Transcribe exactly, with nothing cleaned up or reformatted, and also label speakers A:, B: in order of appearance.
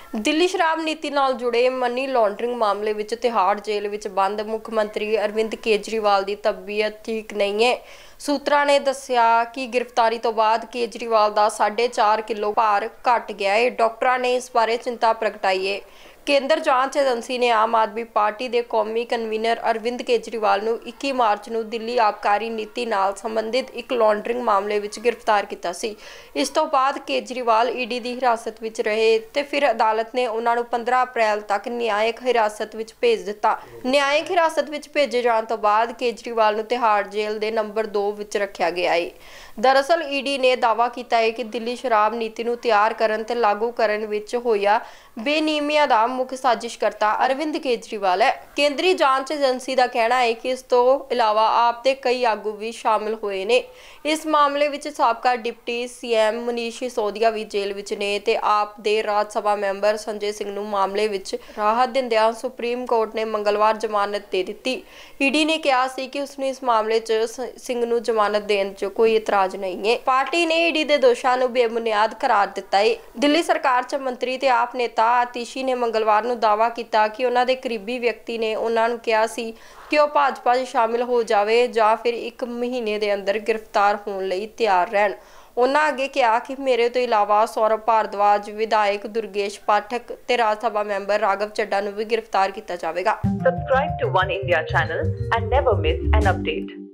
A: ਦਿੱਲੀ ਸ਼ਰਾਬ ਨੀਤੀ ਨਾਲ ਜੁੜੇ ਮਨੀ ਲਾਂਡਰਿੰਗ ਮਾਮਲੇ ਵਿੱਚ ਤਿਹਾੜ ਜੇਲ੍ਹ ਵਿੱਚ ਬੰਦ ਮੁੱਖ ਮੰਤਰੀ ਅਰਵਿੰਦ ਕੇਜਰੀਵਾਲ ਦੀ ਤਬੀਅਤ ਠੀਕ ਨਹੀਂ ਹੈ। ਸੂਤਰਾਂ ਨੇ ਦੱਸਿਆ ਕਿ ਗ੍ਰਿਫਤਾਰੀ ਤੋਂ ਬਾਅਦ ਕੇਜਰੀਵਾਲ ਦਾ ਸਾਢੇ ਚਾਰ ਕਿਲੋ ਭਾਰ ਘਟ ਗਿਆ ਹੈ। ਡਾਕਟਰਾਂ ਨੇ ਇਸ ਬਾਰੇ ਚਿੰਤਾ ਪ੍ਰਗਟਾਈ ਹੈ। ਕੇਂਦਰ ਜਾਂਚ ਏਜੰਸੀ ਨੇ ਆਮ ਆਦਮੀ ਪਾਰਟੀ ਦੇ ਕੌਮੀ ਕਨਵੀਨਰ ਅਰਵਿੰਦ ਕੇਜਰੀਵਾਲ ਨੂੰ ਇੱਕੀ ਮਾਰਚ ਨੂੰ ਦਿੱਲੀ ਆਬਕਾਰੀ ਨੀਤੀ ਨਾਲ ਸੰਬੰਧਿਤ ਇੱਕ ਲਾਂਡਰਿੰਗ ਮਾਮਲੇ ਵਿੱਚ ਗ੍ਰਿਫਤਾਰ ਕੀਤਾ ਸੀ। ਇਸ ਤੋਂ ਬਾਅਦ ਕੇਜਰੀਵਾਲ ਈਡੀ ਦੀ ਹਿਰਾਸਤ ਵਿੱਚ ਰਹੇ ਤੇ ਫਿਰ ਅਦਾਲਤ ਨੇ ਉਹਨਾਂ ਨੂੰ ਪੰਦਰਾਂ ਅਪ੍ਰੈਲ ਤੱਕ ਨਿਆਇਕ ਹਿਰਾਸਤ ਵਿੱਚ ਭੇਜ ਦਿੱਤਾ। ਨਿਆਇਕ ਹਿਰਾਸਤ ਵਿੱਚ ਭੇਜੇ ਜਾਣ ਤੋਂ ਬਾਅਦ ਕੇਜਰੀਵਾਲ ਨੂੰ ਤਿਹਾੜ ਜੇਲ੍ਹ ਦੇ ਨੰਬਰ ਦੋ ਵਿੱਚ ਰੱਖਿਆ ਗਿਆ ਹੈ। ਦਰਅਸਲ ਈਡੀ ਨੇ ਦਾਅਵਾ ਕੀਤਾ ਹੈ ਕਿ ਦਿੱਲੀ ਸ਼ਰਾਬ ਨੀਤੀ ਨੂੰ ਤਿਆਰ ਕਰਨ ਤੇ ਲਾਗੂ ਕਰਨ ਵਿੱਚ ਹੋਇਆ ਬੇਨਿਯਮੀਆਂ ਦਾ ਮੁੱਖ ਸਾਜ਼ਿਸ਼ਕਰਤਾ ਅਰਵਿੰਦ ਕੇਜਰੀਵਾਲ ਹੈ। ਕੇਂਦਰੀ ਜਾਂਚ ਏਜੰਸੀ ਦਾ ਕਹਿਣਾ ਹੈ ਕਿ ਇਸ ਤੋਂ ਇਲਾਵਾ ਆਪ ਦੇ ਕਈ ਆਗੂ ਵੀ ਸ਼ਾਮਲ ਹੋਏ ਨੇ। ਇਸ ਮਾਮਲੇ ਵਿੱਚ ਸਾਬਕਾ ਡਿਪਟੀ ਸੀਐਮ ਮਨੀਸ਼ ਸਿਸੋਦੀਆ ਵੀ ਜੇਲ੍ਹ ਵਿੱਚ ਨੇ ਤੇ ਆਪ ਦੇ ਰਾਜ ਸਭਾ ਮੈਂਬਰ ਸੰਜੇ ਸਿੰਘ ਨੂੰ ਮਾਮਲੇ ਵਿੱਚ ਰਾਹਤ ਦਿੰਦਿਆਂ ਸੁਪਰੀਮ ਕੋਰਟ ਨੇ ਮੰਗਲਵਾਰ ਜ਼ਮਾਨਤ ਦੇ ਦਿੱਤੀ। ਈਡੀ ਨੇ ਕਿਹਾ ਸੀ ਕਿ ਉਸਨੂੰ ਇਸ ਮਾਮਲੇ 'ਚ ਸਿੰਘ ਨੂੰ ਜ਼ਮਾਨਤ ਦੇਣ 'ਚ ਕੋਈ ਇਤਰਾਜ਼ ਨਹੀਂ ਹੈ। ਪਾਰਟੀ ਨੇ ਈਡੀ ਦੇ ਦੋਸ਼ਾਂ ਨੂੰ ਬੇਬੁਨਿਆਦ ਕਰਾਰ ਦਿੱਤਾ ਹੈ। ਦਿੱਲੀ ਸਰਕਾਰ 'ਚ ਮੰਤਰੀ ਤੇ ਆਪ ਨੇਤਾ ਆਤੀਸ਼ੀ ਨੇ ਮੰਗਲਵਾਰ ਨੂੰ ਦਾਅਵਾ ਕੀਤਾ ਕਿ ਉਹਨਾਂ ਦੇ ਕਰੀਬੀ ਵਿਅਕਤੀ ਨੇ ਉਹਨਾਂ ਨੂੰ ਕਿਹਾ ਸੀ ਕਿ ਉਹ ਭਾਜਪਾ 'ਚ ਸ਼ਾਮਿਲ ਹੋ ਜਾਵੇ ਜਾਂ ਫਿਰ ਇੱਕ ਮਹੀਨੇ ਦੇ ਅੰਦਰ ਗ੍ਰਿਫਤਾਰ ਹੋਣ ਲਈ ਤਿਆਰ ਰਹਿਣ। ਉਹਨਾਂ ਅੱਗੇ ਕਿਹਾ ਕਿ ਮੇਰੇ ਤੋਂ ਇਲਾਵਾ ਸੌਰਭ ਭਾਰਦਵਾਜ, ਵਿਧਾਇਕ ਦੁਰਗੇਸ਼ ਪਾਠਕ ਤੇ ਰਾਜ ਸਭਾ ਮੈਂਬਰ ਰਾਘਵ ਚੱਡਾ ਨੂੰ ਵੀ ਗ੍ਰਿਫਤਾਰ ਕੀਤਾ ਜਾਵੇਗਾ।
B: Subscribe to One India channel and never miss an update.